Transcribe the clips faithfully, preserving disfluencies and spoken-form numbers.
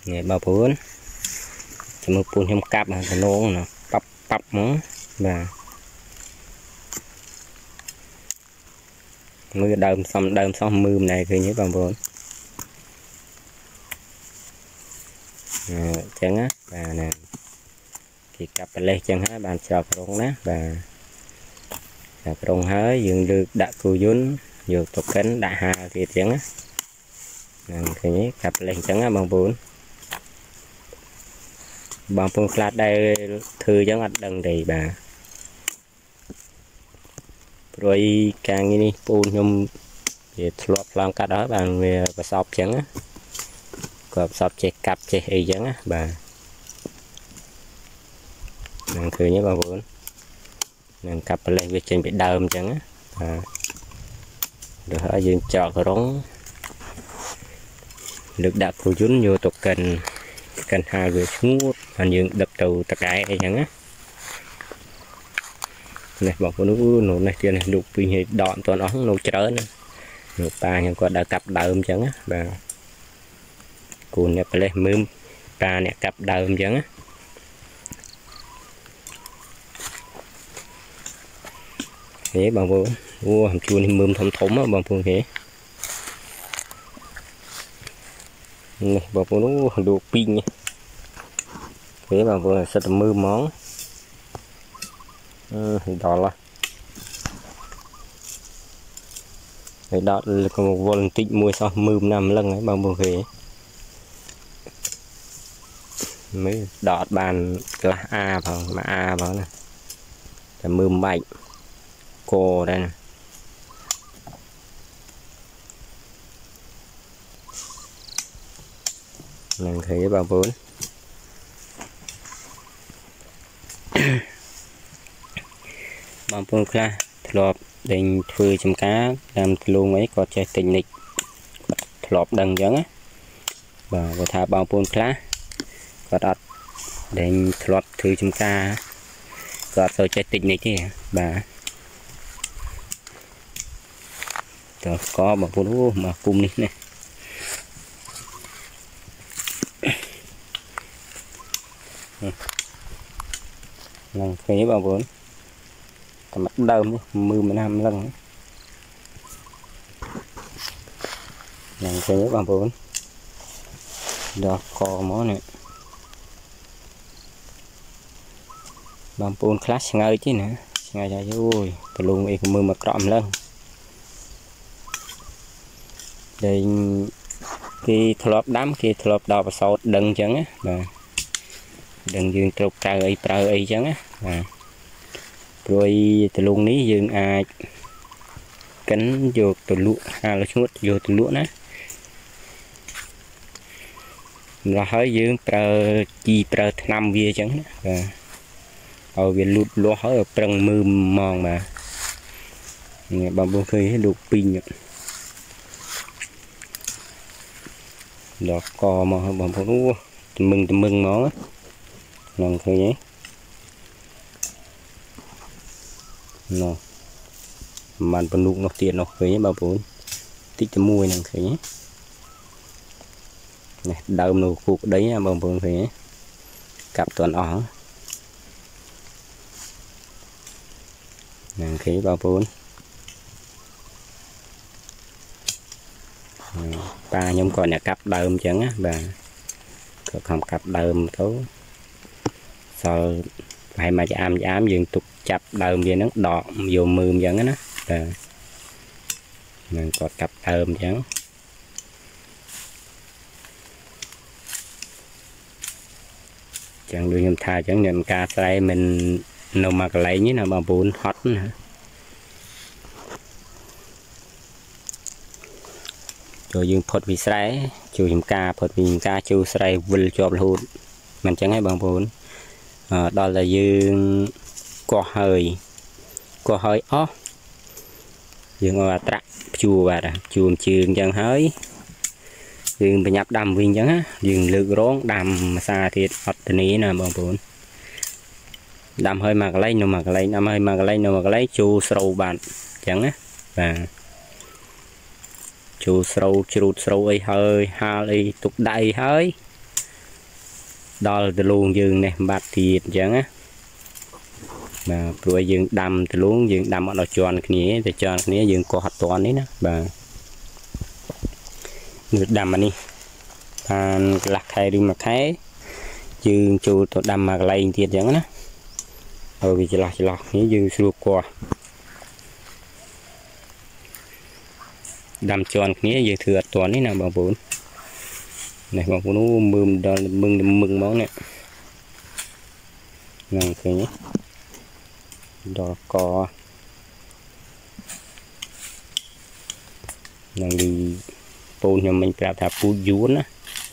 Nè bao bốn cho một phun trong cặp mà nó nó bắp bắp món và mưa đơm xong đơm xong mưa này thì nhớ bao bốn chẳng á và nè thì cặp lên chẳng hả bạn chọc rong nè và chọc rong hơi dừng được đã cù dún nhiều tục cánh đã hà thì tiếng á thì nhớ cặp lên chẳng á bằng bốn bằng bốn flat đây thư chẳng ăn đằng đầy bà rồi càng như đi phun nhung thì lọt làm cả đó bằng về và sọp chẳng á cọp sọp chạy cặp chạy ấy chẳng á bà nàng thử nhé bà bốn nàng cặp lên về trên bị đơm chẳng á à. Được ở dương chọn cái rống được đặt cô dún vô tục cần cần hai người xuống hình như đập đầu tất cả ấy chẳng á này bảo cô nó nổ này kia này đục pin hay đọn toàn ống nổ chớ nữa nổ ba nhưng có đã cặp đơm chẳng á và cô này phải lên mướm ba này cặp đơm chẳng á thế bằng vô vô hầm chua thì mướm thấm thấm á bằng phương thế này bằng vô nó đồ pin nha thế bằng vô là sẽ mưa món ừ, đó là cái đó là một vòng tích mua sau mưa năm lần ấy bằng vô thế mới đọt bàn là a vào mà a vào nè là mưa mạnh cô đây nè mình thấy bao vốn bằng phương kha lọp đình phơi chấm cá làm luôn ấy có chơi tình lịch lọp đằng giống á và có thả bao phương kha có đặt đình lọp phơi chấm cá có chơi chơi tình lịch thì bà rồi có một phụ mà cung đi này lần phế vào vốn cả mắt đơm mưa mấy năm lần lần phế vào vốn đó có mó này bằng pôn class ngay chứ nè ngay ra chứ ui từ luôn ấy mưa mà cọm lên đây cái thọp đám kia thọp đỏ và sọt đằng chẳng á mà đằng dương trục trời ấy trời ấy chẳng á à. Rồi từ luôn ní dương ai cánh vô từ lụa à là xuống vô từ lụa nè là hơi dương trời chi trời năm kia chẳng à. Ở việt lụt lúa hơi ở trăng mưa mòn mà bằng bông khơi đủ pin đó co mà bằng phố mừng mừng nó lần thôi nhé nó màn phần nụ nó tiền nó khởi nhé bao bốn tích cho mùi nàng khởi nhé này đau nụ cục đấy nha bao bốn khởi nhé cặp toàn ỏ nàng khởi bao bốn ba nhóm còn nhà cặp đơm chẳng á và không cặp đơm thấu sau phải mà ám ám dừng tục chập đơm về nó đọt vô mưa chẳng á và mình có cặp đơm chẳng chẳng được nhầm thà chẳng nhận ca đây mình nấu mặc lấy như là bằng bốn hot nữa rồi dương phật vì sấy chú chúng ca phật vì ca chú sấy vul cho luôn mình chẳng hay bằng bốn à, đó là dương có hơi có hơi ó dương ở trạc chùa và chùa trường chẳng hơi dương bị nhập đầm viên chẳng á dương lực rốn đầm xa thiệt ọt tình ý nè bằng bốn đầm hơi mặc lấy nó mặc lấy đầm hơi mặc lấy nó mặc lấy chú sâu bạn chẳng á và chú sâu chụt sâu ấy hơi hai tục đầy hơi đo từ luôn dương này bát thịt chẳng á mà rồi dương đâm từ luôn dương đâm ở đó tròn cái để tròn cái dương có hạt toàn đấy nè và đâm anh đi and lạc hay đi mà thấy dương chu tôi đâm mà lấy thiệt chẳng á rồi vì chỉ là chỉ là nếu dương sưu qua đâm tròn cái dương thừa toàn đấy nào bằng bốn này bằng bốn nó mừng đó mừng mừng món này ngang cái nhé đó có đang đi bồn nhà mình phải thả bùn dún á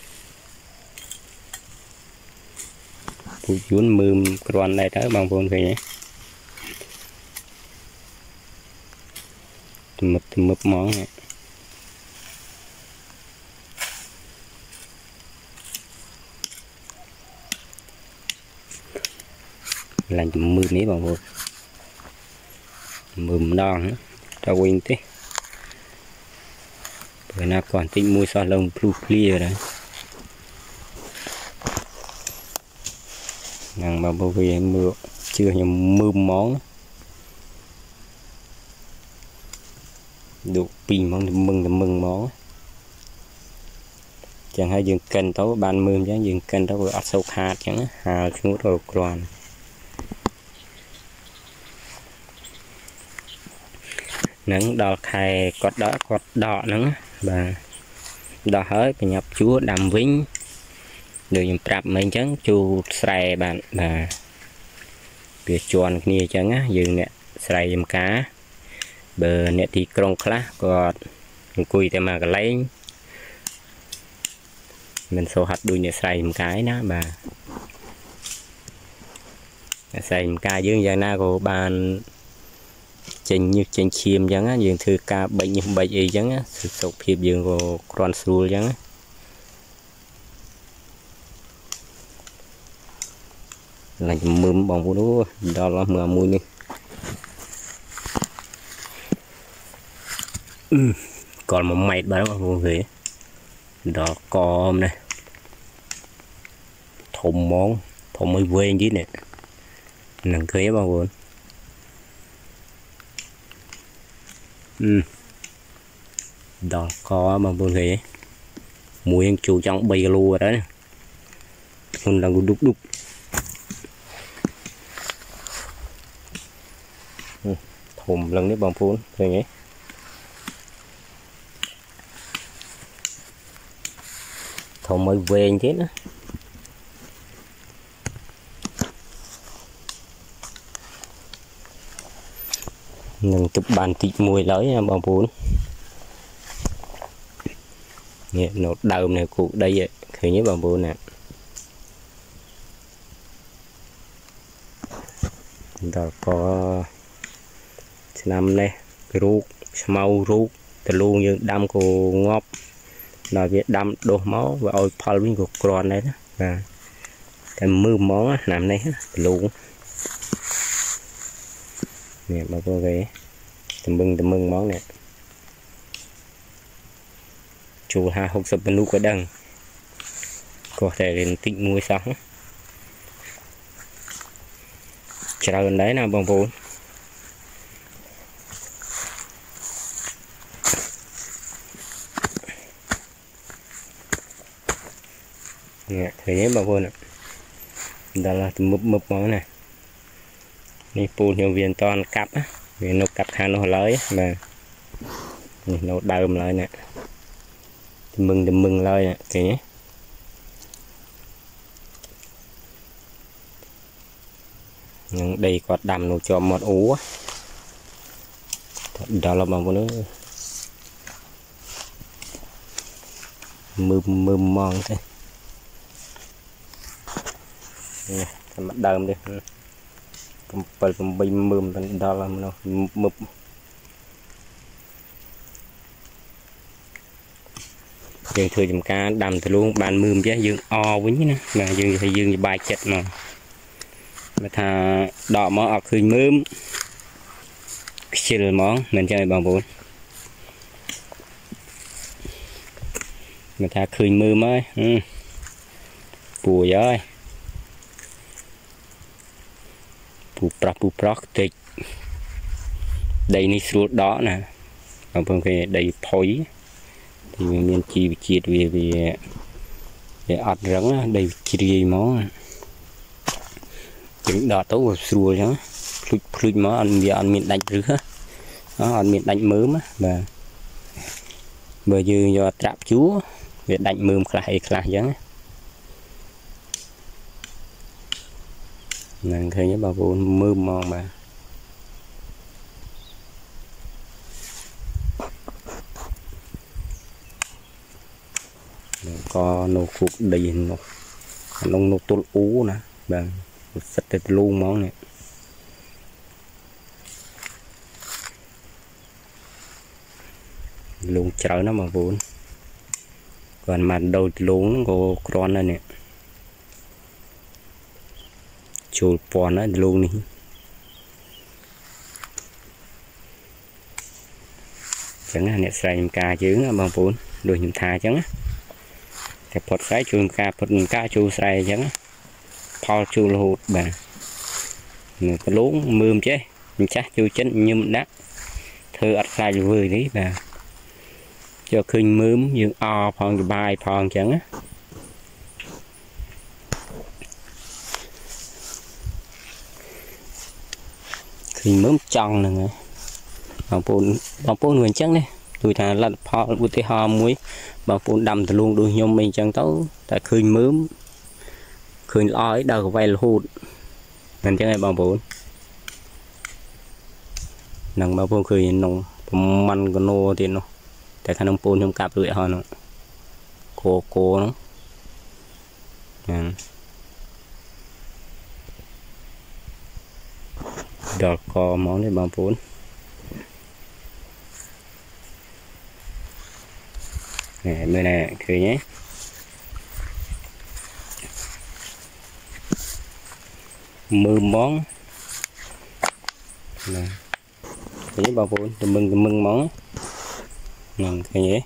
bùn dún mơm còn này tới bằng bồn cái nhé mực mực món này làm mưa ní bằng bồn mầm đòn cho quên thế bữa nào còn tính mua sao lông blue clear đấy nàng mà bao giờ mưa chưa nhầm mưa món đủ pin món thì mừng thì mừng món chẳng hay dừng cần tấu ban mưa chẳng dừng cần tấu ở sâu hạt chẳng hà xuống rồi còn nắng đo khai cọt đỏ cọt đỏ nắng và đo hơi phải nhập chúa đầm vĩnh được nhầm trap mình chẳng chu xài bạn và việc chuồn kia chẳng á dừng nè xài dùm cá bờ nè thì krong khá còn cùi thì mà lấy mình số hạt đuôi nè xài dùm cái đó bà xài dùm cá dương giờ na của bạn chênh như chênh chim chẳng á dương thư ca bệnh như bệnh gì chẳng á sự sụp hiệp dương của con sùi chẳng á là mướm bóng vô đó đó là mưa mùi đi ừ. Còn một mệt bà đó vô về đó con này thùng món thùng mới quên chứ nè nâng khế bao vốn ừ. Đó có bằng vô về mùi anh chủ trong bầy lùa đó không đang đúc đúc ừ. Thùng lần đấy bằng phun rồi nhé thùng mới về chết đó nâng chụp bàn tịt mùi lới bằng phun nè nó đầu này cuộc đây vậy khởi nhớ bằng phun nè đó có năm này ruột màu ruột từ luôn như đâm của ngọc là việc đâm đổ máu và ôi phal với của con đấy đó và cái mưa món nằm đây luôn nè mà cô về tầm mừng tầm mừng món này chủ hai hộp sập bên lúc có đằng có thể đến tịnh mua xong trả ơn đấy nào bằng vốn nè thấy nhé bằng vốn ạ đó là mực mực món này nàyปูnhiều viên toàn cặp á vì nó cặp khăn nó lấy mà nó đơm lại nè mừng thì mừng lời nè kì nhé nhưng đây có đầm nó cho một ú đó là bằng nó mơm mơm mòn thế nè mặt đơm đi cầm bờ cầm bình mơm đó là nó mực dương thừa chùm cá đầm thì luôn bàn mơm chứ dương o với nè mà dương thì dương bài chật mà mà thà đỏ món ở khơi mơm xịt món mình chơi bằng bốn mà thà khơi mơm ấy ừ. Bùa rồi bù prok bù prok tịch đây ní sụt đó nè bằng phương cái đầy phối thì miền chi chiết về về để ọt rắn đầy chi máu chứng đỏ tấu vào xua chứ phụt phụt máu ăn bia ăn miền đánh rứa nó ăn miền đánh mớm và bây giờ do trap chúa việc đánh mớm khai khai chứ nên thấy nhớ bà vô mơm mong mà có nô cục đầy nô nông nô tốt ú nè và rất là luôn món này luôn chở nó mà vốn còn mặt đầu luôn có con này nè chùi pòn nó luôn đi chẳng là nè xài cá chứ nó bằng vốn đôi nhầm thà chẳng cái phật sái chùi cá phật cá chùi xài chẳng phao chùi hụt bà người có lún mưa chứ chắc chùi chân nhâm đá thơ ắt xài vừa đấy bà cho khinh mướm dương o phong bài phong chẳng á khinh mướm tròn nè nghe bằng phun bằng phun người chắc này tôi thà là phò bút tê ho muối bằng phun đầm thì luôn đuôi nhôm mình chẳng tấu tại khinh mướm khinh ói đâu vay là hụt nên chẳng ai bằng phun nằng bằng phun khinh nông măn con nô thì nó tại khả năng phun trong cặp lưỡi họ nó cô cô nó à. Đọt có món này bằng phun nè bên này cười nhé mưa món nè cái bao phun từ mừng từ mừng món nè cái nhé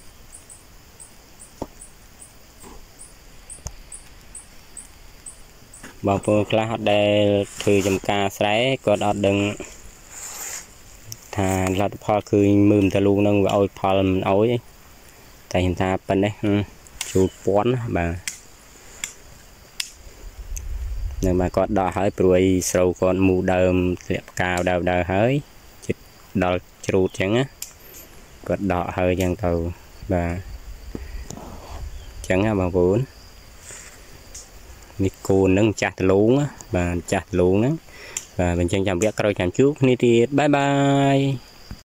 bao phun class đây thư chấm ca sấy còn ở đừng thà là phò cười mừng ta luôn nâng vào phò làm ối tại hiện ta bên đấy chú quán bà nhưng mà có đỏ hơi bụi sâu con mù đơm liệp cao đầu đầu hơi đỏ chuột chẳng á có đỏ hơi chẳng tàu và chẳng á bà vốn mi cô nâng chặt luôn á và chặt luôn á và mình chẳng chẳng biết coi chẳng chút ní thì bye bye.